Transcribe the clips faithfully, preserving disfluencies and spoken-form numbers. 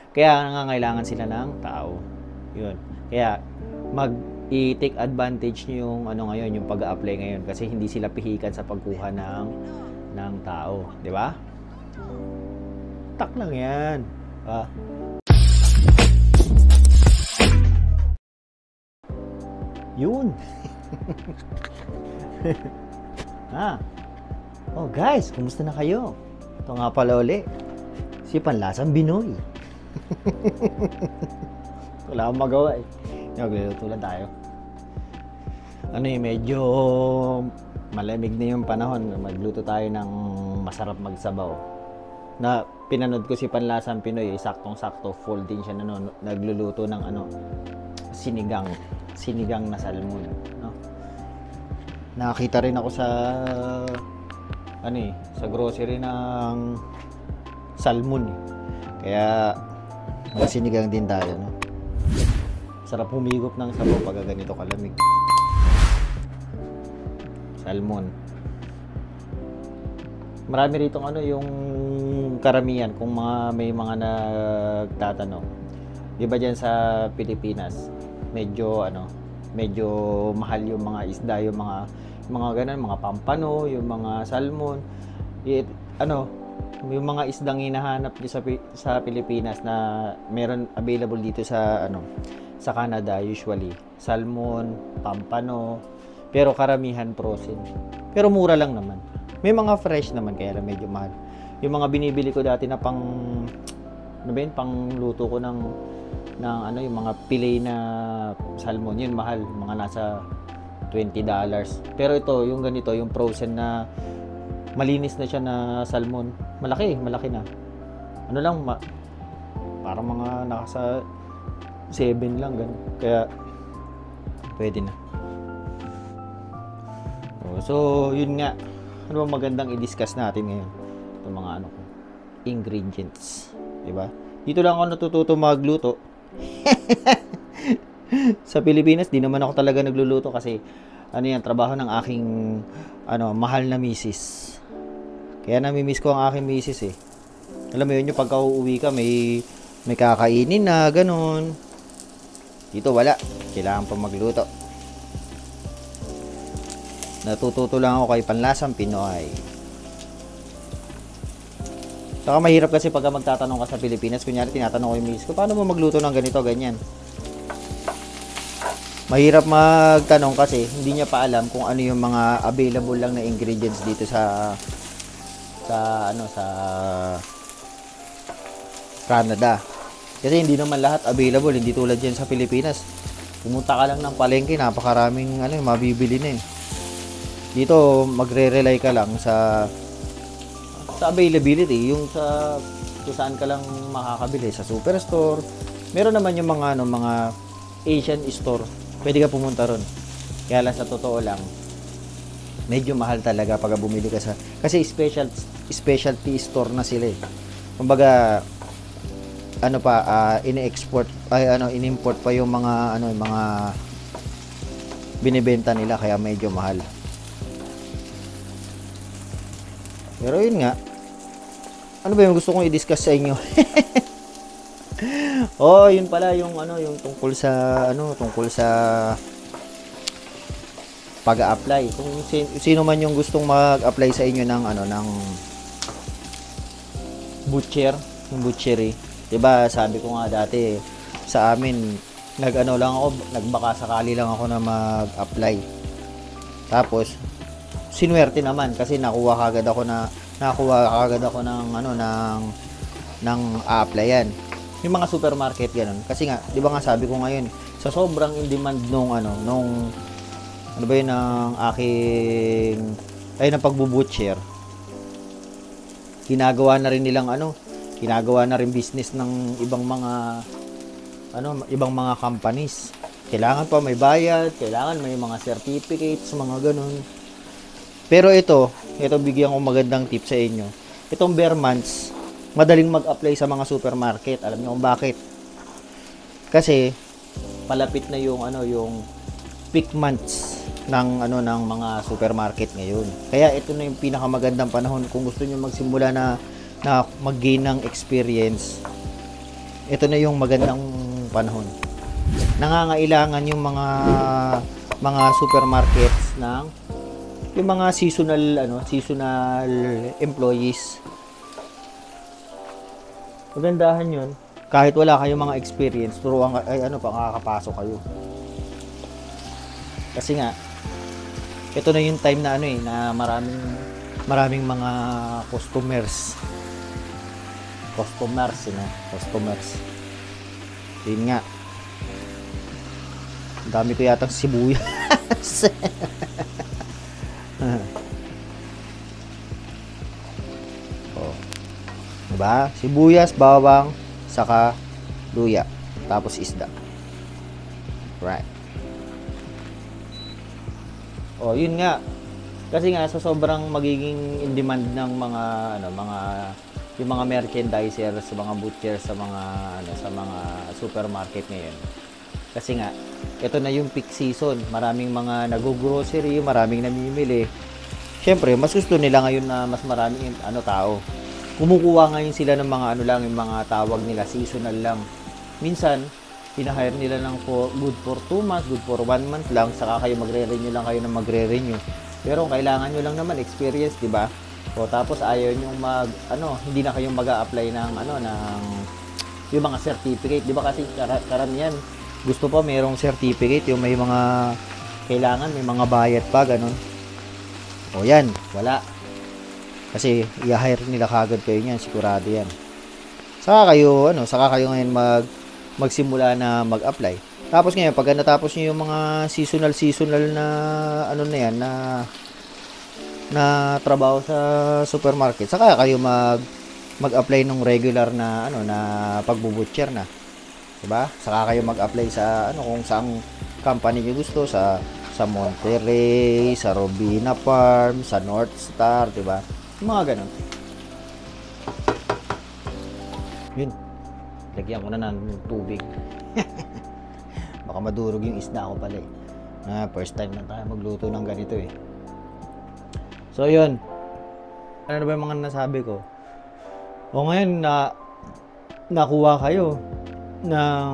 Kaya nangangailangan sila ng tao. Yun. Kaya mag i-take advantage niyo yung ano ngayon, yung pag-a-apply ngayon kasi hindi sila pihikan sa pagkuha ng ng tao, di ba? Tak lang 'yan. Ah. Yun. ah. Oh guys, kumusta na kayo? Ito nga pala uli. Si Panlasang Binoy. Wala akong magawa eh. Nagluluto lang tayo. Ano eh, medyo malamig na yung panahon. Magluto tayo ng masarap magsabaw. Na pinanood ko si Panlasang Pinoy, eh, saktong-sakto, full din siya na no, nagluluto ng ano, sinigang, sinigang na salmon, no? Nakakita rin ako sa ano eh, sa grocery ng salmon eh. Kaya sinigang din tayo, no? Sarap humigop ng sabaw pag ganito kalamig. Salmon. Marami rito ano yung karamihan kung mga may mga nagtatanong. 'Di ba diyan sa Pilipinas, medyo ano, medyo mahal yung mga isda, yung mga mga ganun, mga pampano, yung mga salmon. It, ano, yung mga isdang hinahanap niyo sa sa Pilipinas na meron available dito sa ano, sa Canada usually, salmon, pampano, pero karamihan frozen. Pero mura lang naman. May mga fresh naman kaya medyo mahal. Yung mga binibili ko dati na pang ano ba yun, pang luto ko ng ng ano, yung mga fillet na salmon, yun mahal, mga nasa twenty dollars. Pero ito, yung ganito, yung frozen na malinis na siya na salmon, malaki, malaki na. Ano lang, ma parang mga nasa seven lang ganun. Kaya pwede na. So, yun nga. Ano bang magandang i-discuss natin ngayon? Itong mga ano ko, ingredients, 'di ba? Dito lang ako natututo magluto. Sa Pilipinas, di naman ako talaga nagluluto kasi ano yan, trabaho ng aking ano, mahal na misis. Kaya nami-miss ko ang aking misis eh. Alam mo yun, yung pagka uuwi ka, may may kakainin na ganun. Dito wala, kailangan pa magluto. Natututo lang ako kay Panlasang Pinoy. Saka mahirap kasi pagka magtatanong ka sa Pilipinas, kunyari tinatanong ko yung misis ko, paano mo magluto ng ganito, ganyan? Mahirap magtanong kasi hindi niya pa alam kung ano yung mga available lang na ingredients dito sa sa ano sa Canada. Kasi hindi naman lahat available, hindi tulad diyan sa Pilipinas. Pumunta ka lang ng palengke, napakaraming ano, mabibili na eh. Dito magre-rely ka lang sa sa availability, yung sa kung saan ka lang makakabili, sa superstore. Meron naman yung mga ano, mga Asian store. Pwede ka pumunta ron. Kaya lang sa totoo lang, medyo mahal talaga pag bumili ka sa kasi special specialty store na sila eh. Kumbaga ano pa uh, ini-export ay ano in-import pa yung mga ano yung mga binibenta nila kaya medyo mahal. Pero yun nga, ano ba yung gusto kong i-discuss sa inyo? Oh, yun pala yung ano, yung tungkol sa ano, tungkol sa pag-a-apply. Kung sino man yung gustong mag-apply sa inyo ng ano, ng butcher, yung butchery. 'Di ba, sabi ko nga dati sa amin, nag-ano lang ako, nagbaka sakali lang ako na mag-apply. Tapos sinuwerte naman kasi nakuha kagad ako na nakuha kagad ako ng ano ng ng a-applyan. Yung mga supermarket ganun. Kasi nga, 'di ba nga sabi ko ngayon, sa sobrang in demand nung ano, nung ano ba 'yun ng aking ay ng pagbubutcher. Ginagawa na rin nilang ano, ginagawa na rin business ng ibang mga ano, ibang mga companies. Kailangan pa may bayad, kailangan may mga certificates, mga ganun. Pero ito, ito bigyan ko magandang tip sa inyo. Itong bare months, madaling mag-apply sa mga supermarket. Alam niyo kung bakit? Kasi palapit na yung ano, yung peak months ng ano ng mga supermarket ngayon. Kaya ito na yung pinakamagandang panahon kung gusto niyo magsimula na na mag-gain ng experience. ito na yung magandang panahon. Nangangailangan yung mga mga supermarkets ng yung mga seasonal ano, seasonal employees. Magandahan 'yun. Kahit wala kayong mga experience, turuan ka, ay ano pa makakapasok kayo. Kasi nga ito na yung time na ano eh, na maraming maraming mga customers. Customers, you know, customers. Yun nga. Ang dami ko yatang sibuyas. Oh. Diba? Sibuyas, bawang, saka luya, tapos isda. Right. Oh, yun nga. Kasi nga sa sobrang magiging in demand ng mga ano, mga yung mga merchandiser, sa mga butchers, sa mga ano, sa mga supermarket ngayon. Kasi nga ito na yung peak season. Maraming mga nag-grocery, maraming namimili. Siyempre, mas gusto nila ngayon na mas maraming ano tao. Kumukuha ngayon sila ng mga ano lang, yung mga tawag nila seasonal lang. Minsan, pinahire nila lang for good for two months, good for one month lang, saka kayo magre-renew lang kayo ng magre-renew. Pero kailangan nyo lang naman experience, di ba? O tapos ayaw nyo mag ano, hindi na kayo mag-a-apply ng ano ng yung mga certificate, di ba? Kasi kar- karamihan gusto pa mayroong certificate, yung may mga kailangan, may mga bayad pa ganun. O yan, wala. Kasi i-hire nila kagad kayo niyan, sigurado yan. Saka kayo ano, saka kayo ngayon mag magsimula na mag-apply. Tapos ngayon, pag natapos niyo yung mga seasonal seasonal na ano na yan na na trabaho sa supermarket, saka kayo mag mag-apply ng regular na ano na pagbubutcher na. 'Di ba? Saka kayo mag-apply sa ano kung saang company niyo gusto, sa sa Monterey, sa Robina Farm, sa North Star, 'di ba? Mga ganun. Yun. Lagyan ko na ng tubig. Baka madurog yung isda ko pala eh. Ah, first time na tayo magluto ng ganito eh. So yun. Ano na ba yung mga nasabi ko? O ngayon na nakuha kayo ng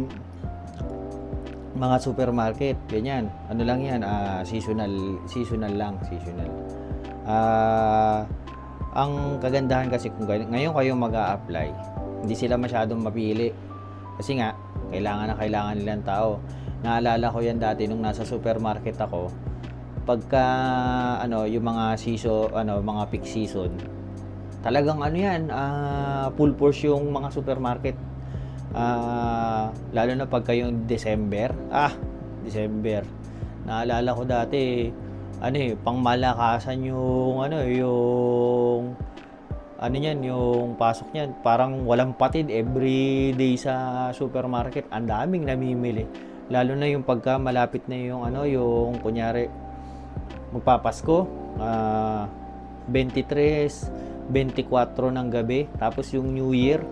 mga supermarket, ganyan. Ano lang yan, uh, seasonal, seasonal lang, seasonal. Ah, uh, ang kagandahan kasi kung ngayon kayo mag-a-apply, hindi sila masyadong mapili. Kasi nga, kailangan na kailangan nilang tao. Naalala ko yan dati nung nasa supermarket ako. Pagka ano, yung mga season, ano, mga peak season, talagang ano yan, uh, full force yung mga supermarket. Uh, lalo na pagka yung December. Ah, December. Naalala ko dati, ano eh, pangmalakasan yung ano, yung ano yan, yung pasok niyan, parang walang patid every day sa supermarket. Ang daming namimili. Lalo na yung pagka malapit na yung ano, yung kunyari magpapasko, uh, twenty-three, twenty-four ng gabi, tapos yung New Year,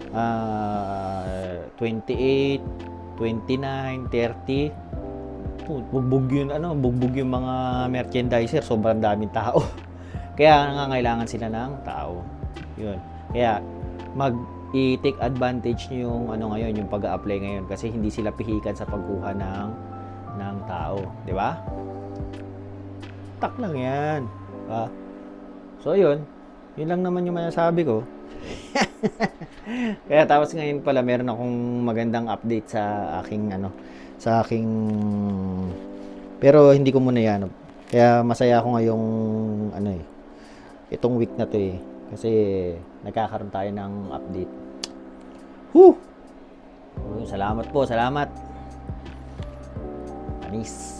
uh, twenty-eight, twenty-nine, thirty. Bugbog yun, ano, bugbog yung mga merchandiser, sobrang daming tao. Kaya nangangailangan sila ng tao. Yun. Kaya mag i-take advantage niyo yung ano ngayon, yung pag-a-apply ngayon kasi hindi sila pihikan sa pagkuha ng ng tao, 'di ba? Tak lang 'yan. Ah. So 'yun. Yun lang naman yung masasabi ko. Kaya tapos ngayon pala meron akong magandang update sa aking ano, sa aking pero hindi ko muna 'yan. Kaya masaya ako ngayong ano eh. Itong week na 'to eh. Kasi nagkakaroon tayo ng update. Whew! Salamat po, salamat. Anis.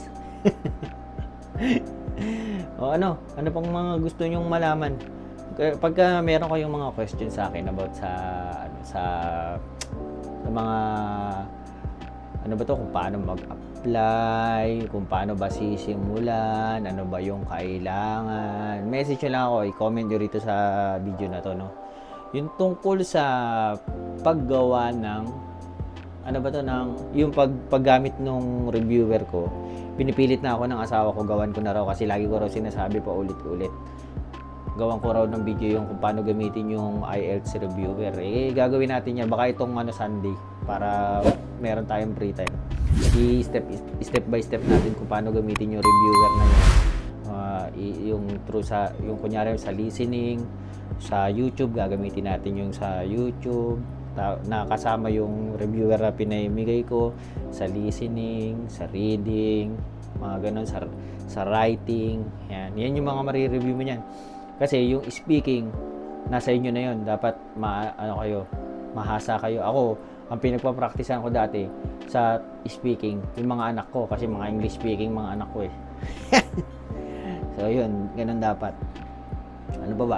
O ano, ano pang mga gusto nyong malaman? Pagka meron kayong mga questions sa akin about sa ano, sa, sa mga ano ba to, kung paano mag-apply, kung paano ba sisimulan, ano ba yung kailangan, message nyo lang ako, i-comment nyo rito sa video na to, no? Yung tungkol sa paggawa ng ano ba to, ng yung pag, paggamit ng reviewer ko, pinipilit na ako ng asawa ko, gawan ko na raw kasi lagi ko raw sinasabi pa ulit-ulit. gawan ko raw ng video yung kung paano gamitin yung I E L T S reviewer. Eh, gagawin natin yan. Baka itong ano, Sunday para meron tayong free time. I-step step by step natin kung paano gamitin yung reviewer na yun. Uh, yung through sa, yung kunyari sa listening, sa YouTube, gagamitin natin yung sa YouTube. Nakasama yung reviewer na pinamigay ko sa listening, sa reading, mga ganun, sa, sa writing. Yan. Yan yung mga marireview mo niyan. Kasi yung speaking, nasa inyo na yun. Dapat ma, ano kayo, mahasa kayo. Ako, ang pinagpapraktisan ko dati sa speaking, yung mga anak ko. Kasi mga English speaking, mga anak ko eh. So, yun. Ganun dapat. Ano ba ba?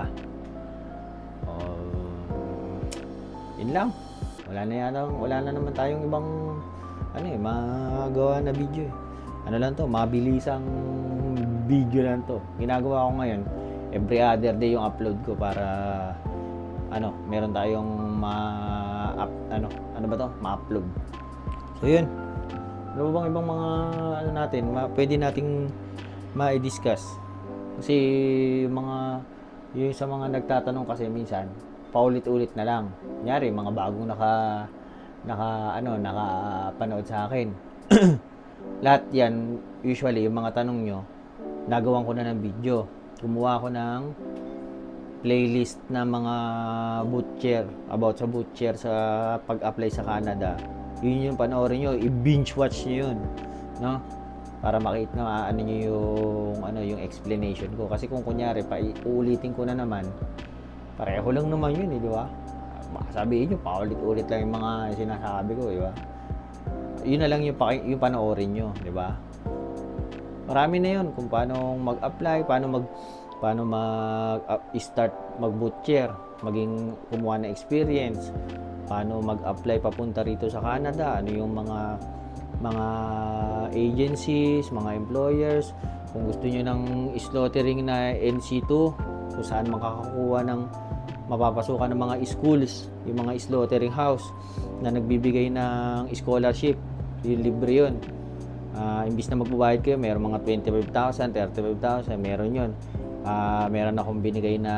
Uh, yun lang. Wala na yata, wala na naman tayong ibang, ano eh, magawa na video eh. Ano lang to, mabilisang video lang to. Ginagawa ko ngayon, every other day yung upload ko para ano, meron tayong ma up, ano, ano ba to? Ma-upload. So yun. Ano ba bang ibang mga ano natin, ma, pwede nating ma-discuss. Kasi yung mga yung sa mga nagtatanong kasi minsan paulit-ulit na lang. Kunyari, mga bagong naka naka ano, nakapanood sa akin. Lahat 'yan usually yung mga tanong nyo, nagawan ko na ng video. Gumawa ko ng playlist na mga butcher, about sa butcher sa pag-apply sa Canada. Yun yung panoorin nyo, i-binge watch nyo yun, no? Para makita na ano nyo yung ano yung explanation ko. Kasi kung kunyari pa uulitin ko na naman, pareho lang naman yun, eh, di ba? Sabihin nyo, paulit-ulit lang yung mga sinasabi ko, di ba? Yun na lang yung, yung panoorin nyo, di ba? Marami na yun kung paano mag-apply, paano mag paano mag-start mag-butcher, maging kumuha ng experience, paano mag-apply papunta rito sa Canada, ano yung mga mga agencies, mga employers, kung gusto niyo ng slaughtering na N C two, kung saan makakakuha ng mapapasukan ng mga schools, yung mga slaughtering house na nagbibigay ng scholarship, yung libre yun. Uh, imbis na magbabayad kayo, meron mga twenty-five thousand, thirty-five thousand, meron yun. Uh, meron akong binigay na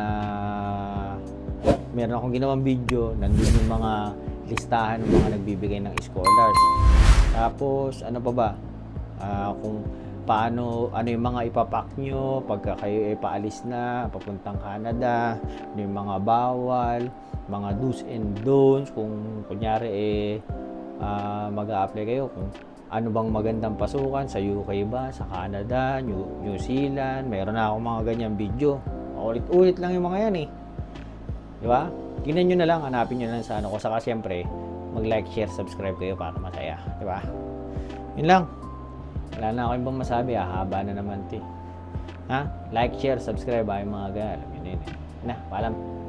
meron akong ginawang video, nandun yung mga listahan ng mga nagbibigay ng scholars. Tapos, ano pa ba? Uh, kung paano, ano yung mga ipapak nyo pagka kayo ay paalis na, papuntang Canada, ano yung mga bawal, mga do's and don'ts, kung kunyari eh, uh, mag-a-apply kayo, kung ano bang magandang pasukan sa U K ba, sa Canada, New, New Zealand, meron na akong mga ganyang video. Ulit-ulit lang yung mga yan eh. Di ba? Tingnan nyo na lang, hanapin nyo lang sa ano ko. Saka siyempre, mag-like, share, subscribe kayo para masaya. Di ba? Yun lang. Wala na ako ibang masabi, ah. Haba na naman ito eh. Ha? Like, share, subscribe, ah, yung mga ganyan. Alam yun yun eh. Na, paalam.